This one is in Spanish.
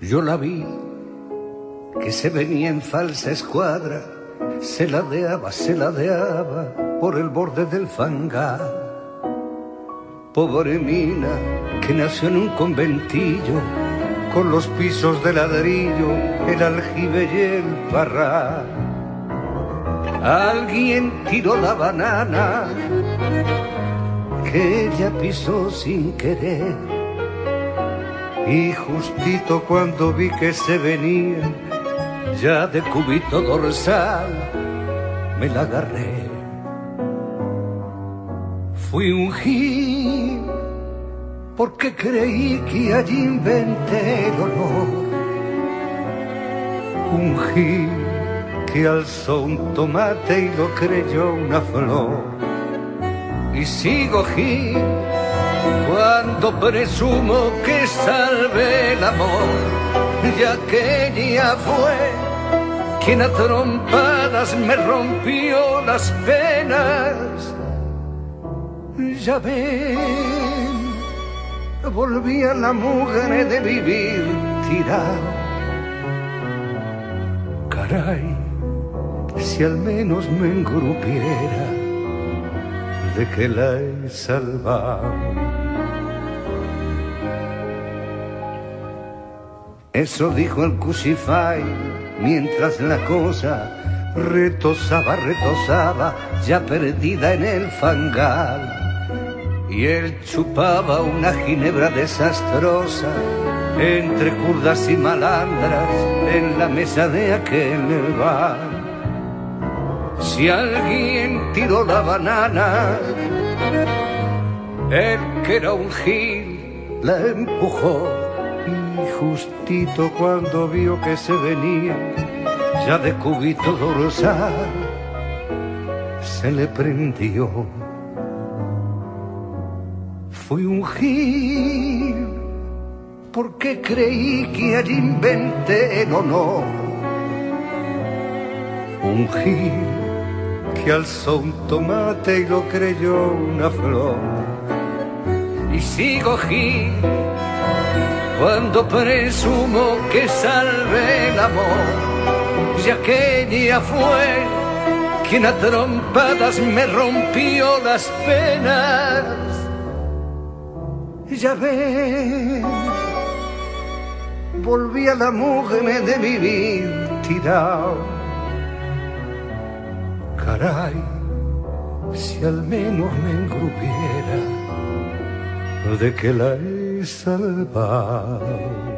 Yo la vi que se venía en falsa escuadra, se ladeaba por el borde del fangal. Pobre mina que nació en un conventillo, con los pisos de ladrillo, el aljibe y el parral. Alguien tiró la banana que ella pisó sin querer, y justito cuando vi que se venía, ya de cubito dorsal, me la agarré. Fui un gil porque creí que allí inventé el honor. Un gil que alzó un tomate y lo creyó una flor. Y sigo gil cuando presumo que salvé el amor, ya que ella fue quien a trompadas me rompió las penas. Ya ven, volví a la mugre de vivir tirado. Caray, si al menos me engrupiera de que la he salvado. Eso dijo el Cusify mientras la cosa retosaba, ya perdida en el fangal. Y él chupaba una ginebra desastrosa entre curdas y malandras en la mesa de aquel bar. Si alguien tiró la banana, él que era un gil la empujó, y justito cuando vio que se venía, ya de cubito dorsal, se le prendió. Fui un gil porque creí que allí inventé el honor. Un gil que alzó un tomate y lo creyó una flor. Y sigo gil cuando presumo que salvé el amor, ya que ella fue quien a trompadas me rompió las penas. Ya ven, volví a la mugre de vivir tirado. Caray, si al menos me engrupiera de que la he salvado.